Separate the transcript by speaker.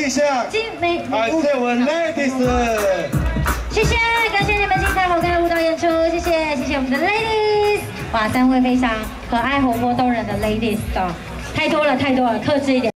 Speaker 1: 一下，感谢我们 ladies。
Speaker 2: 谢谢，感谢你们精彩好看的舞蹈演出，谢谢，谢谢我们的 ladies。哇，3位非常可爱、活泼、动人的 ladies 哦，太多了，克制一点。